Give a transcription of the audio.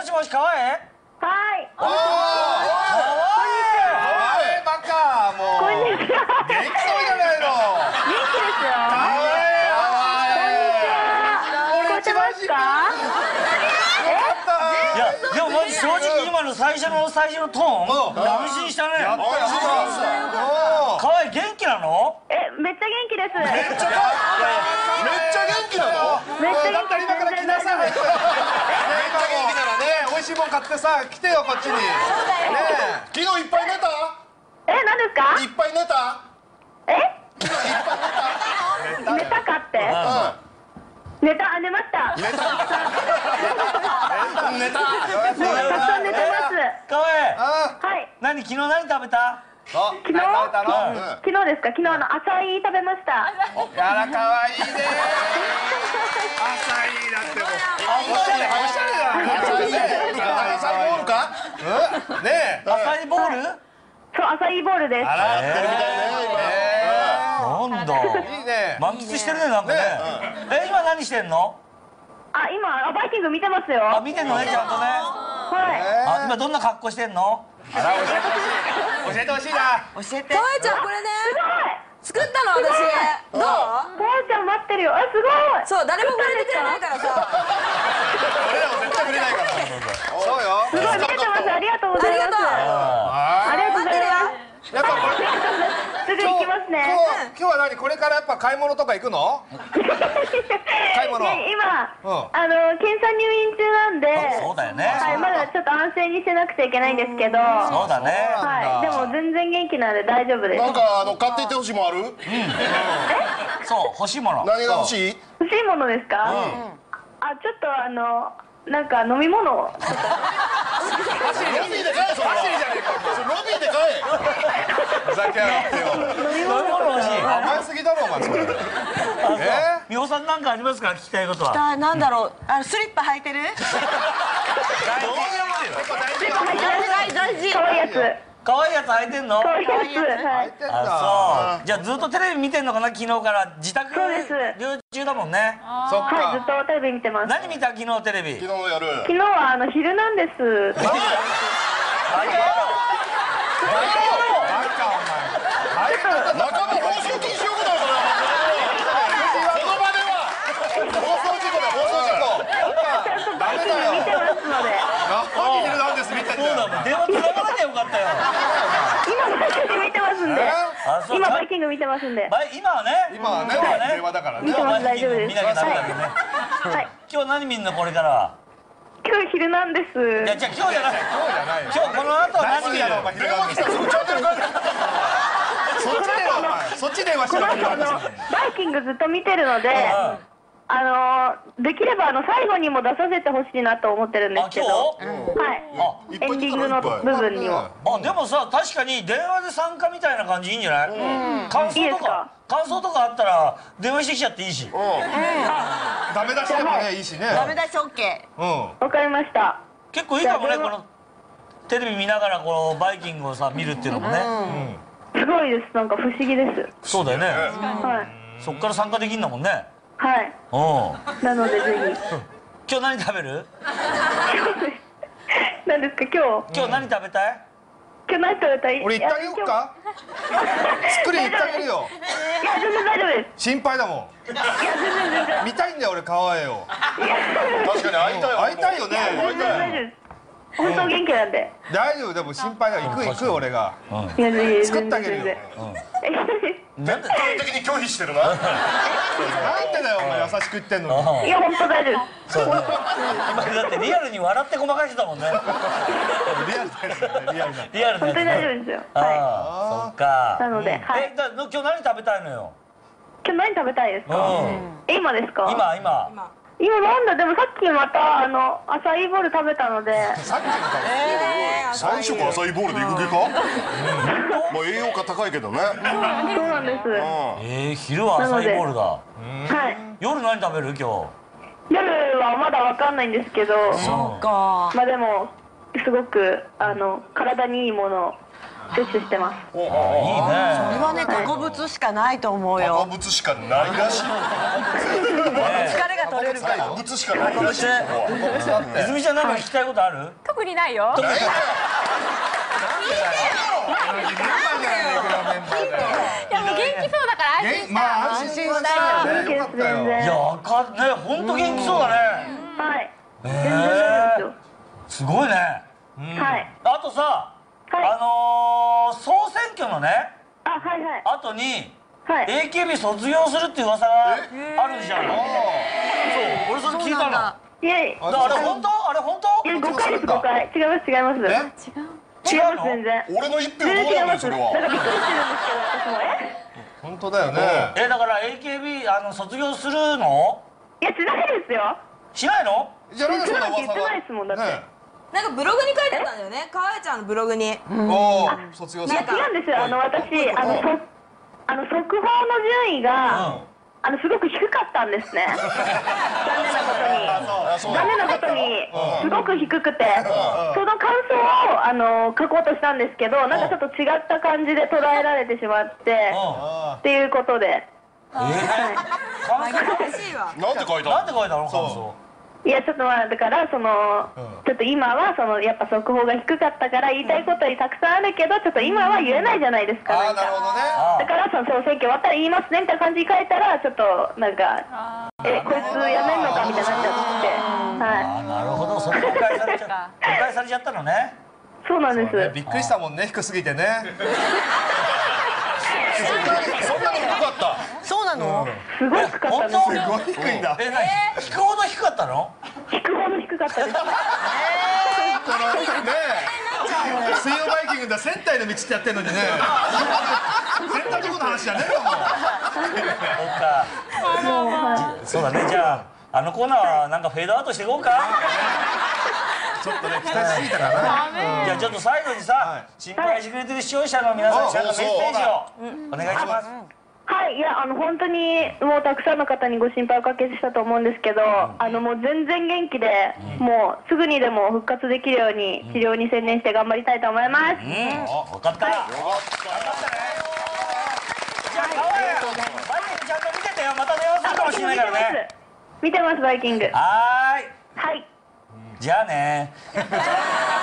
もしもし、かわいい。 はい。 おいバカもう。 こんにちは。 元気そうじゃないの。 元気ですよ。 かわいい。 こんにちは。聞こえてますか？ いや、でもまず正直今の最初のトーン、安心したね。 やったやった。 かわいい、元気なの？ めっちゃ元気です。 めっちゃ元気なの？ めっちゃ元気。 今から来なさい。めっちゃ元気ならね、美味しいもん買ってさ、来てよこっちに。ねえ。昨日いっぱい寝た？ 何ですか？ いっぱい寝た？ 寝たかって？寝ました。 寝た。 たくさん寝てます。 かわいい。 はい。 何、昨日何食べた？ 昨日ですか？昨日アサイ食べました。 やらかわいいね。アサイだってもう。おしゃれだね。アサイボールか？ねえ。 アサイボール？ そう、アサイボールです。 洗ってるみたいね。 なんだ。 いいね。 満喫してるね、なんかね。今何してんの？ 今バイキング見てますよ。 見てんのね、ちゃんとね。 は今どんな格好してんの？ 教えてほしいな。 教えて。かわいちゃんこれね。 い。 作ったの私。どう？ かわちゃん待ってるよ。すごい。 そう、誰も触れてくれないからさ。 俺らも絶対触れないから。そうよ。 すごい見えてます。ありがとうございます。ありがとうございます。 やっぱこれすぐ行きますね。 今日は何？これからやっぱ買い物とか行くの？買い物。 今検査入院中なんで。 そうだよね。 はい、まだちょっと安静にしてなくちゃいけないんですけど。 そうだね。 はい、でも全然元気なんで大丈夫です。 なんか買っていってほしいもんある？ そう、欲しいもの。 何が欲しい？ 欲しいものですか？ちょっとなんか飲み物を。 ロビーで買えそれは。 走りじゃねえか。 ロビーで買え。 ふざけやがってよ。 飲み物欲しい。 甘えすぎだろお前それ。 美穂さんなんかありますか？聞きたいことは。 なんだろう。スリッパ履いてる？ 大事。可愛いやつ。 可愛いやつ履いてんの？ 可愛いやつ。はい。 そう。じゃあずっとテレビ見てんのかな、昨日から自宅療養中だもんね。 そっはい、ずっか。 とテレビ見てます。 何見た？昨日テレビ。 昨日の夜。 昨日はヒルナンデス。 バカ野郎。バカ野郎。 バカお前。 仲間放送禁止用語だよそれは。この場では。放送事故だ放送事故。 バイキング見てますので。 何昼なんです見てんだよ。 そうだもん。電話つながなきゃよかったよ。 今バイキング見てますんで。 そう。 今バイキング見てますんで。 今はね。 今はね電話だからね。 見てます大丈夫です。 見なきゃダメだけどね。 はい。 今日何見んのこれからは？ 今日ヒルナンデス。 いやじゃあ今日じゃない。 そうじゃないよ。 今日この後は何見るの？ 電話来たらすぐチャンネル変えて。そっち電話お前。そっち電話してる。 バイキングずっと見てるので。できれば最後にも出させてほしいなと思ってるんですけど、はい、エンディングの部分にも。 でもさ、確かに電話で参加みたいな感じいいんじゃない？感想とかあったら電話してきちゃっていいし。 ダメ出しでもねいいしね。 ダメ出し OK。 わかりました。 結構いいかもね、このテレビ見ながらこのバイキングをさ見るっていうのもね。 すごいです。なんか不思議です。 そうだよね。 はい。 そっから参加できんだもんね。 はい。なのでぜひ。 今日何食べる？ 何ですか今日？ 今日何食べたい？ 今日何食べたい？ 俺行ってあげようか？作りに行ってあげるよ。 いや全然大丈夫です。 心配だもん。 いや全然。 見たいんだよ俺川栄を。 確かに会いたいよ。 会いたいよね。 全然大丈夫です。本当元気なんで。 大丈夫でも心配だよ。行く俺が。 いや全然。 作ってあげるよ。 絶対的に拒否してるな。 なんでだよお前優しく言ってんのに。 いや本当大丈夫です。 今だってリアルに笑ってごまかしてたもんね。 リアルだよねリアルな。 リアルなやつね。 本当に大丈夫ですよ。 そっか。 なので、はい。 今日何食べたいのよ？ 今日何食べたいですか？今ですか？今なんだでもさっきまたアサイーボール食べたので。 さっきの最初からアサイーボールで行く気か？まあ栄養価高いけどね。 そうなんです。 昼はアサイーボールだ。 はい。 夜何食べる今日？ 夜はまだわかんないんですけど。 そうか。 まあでもすごく体にいいものを摂取してます。 いいね。それはね、タコ物しかないと思うよ。 タコ物しかないらしい。 疲れが取れるから物しかないらしい。 泉ちゃんなんか聞きたいことある？ 特にないよ。 メンバーで。 でも元気そうだから安心した。 まあ安心したよね。よかったよ。 いや本当元気そうだね。 はい全然大丈夫ですよすごいね。 はいあとさ、総選挙のねあはいはい後にはい AKB 卒業するっていう噂があるじゃん。そう俺それ聞いたの。 いやいあれ本当？あれ本当？ や誤解です誤解違います違います違います全然俺の一票全然違いどうなますなんんだよそれは。 かびっくりしてるんですけど私も本当だよね。 だから AKB 卒業するの？ いやしないですよしないの？ じゃあなんでそんな言って噂が。 ないですもんだってなんかブログに書いてたんだよねかわいちゃんのブログにおお卒業するいや違うんですよ私速報の順位がすごく低かったんですね残念なことにすごく低くてその感想を書こうとしたんですけどなんかちょっと違った感じで捉えられてしまってっていうことで感想欲しいわなんて書いたの？ なんて書いたの？感想。 いやちょっとだからちょっと今はやっぱ速報が低かったから言いたいことにたくさんあるけどちょっと今は言えないじゃないですかああなんかなるほどね。 だから総選挙終わったら言いますねみたいな感じに書いたらちょっとなんかこいつやめんのかみたいになっちゃってはなるほどそれ誤解されちゃったのね。 いそうなんですびっくりしたもんね低すぎてね。 そんなに低かった。 そうなのすごい低かったんです本すごい低いんだ。 何？引くほど低かったの？ 引くほど低かったですこのね水曜バイキングでは仙台の道ってやってんのにね。仙台の話じゃねえよもう。 そうだねじゃあコーナーはなんかフェードアウトしていこうか。 ちょっとね期待しすぎたかな。 じゃあちょっと最後にさ心配してくれてる視聴者の皆さんになんかメッセージをお願いします。 はいいや本当にもうたくさんの方にご心配をおかけしたと思うんですけどもう全然元気でもうすぐにでも復活できるように治療に専念して頑張りたいと思います分かった。じゃあ川谷バイキングちゃんと見ててよまた電話するかもしれないからね。 見てますバイキングはーいはいじゃあね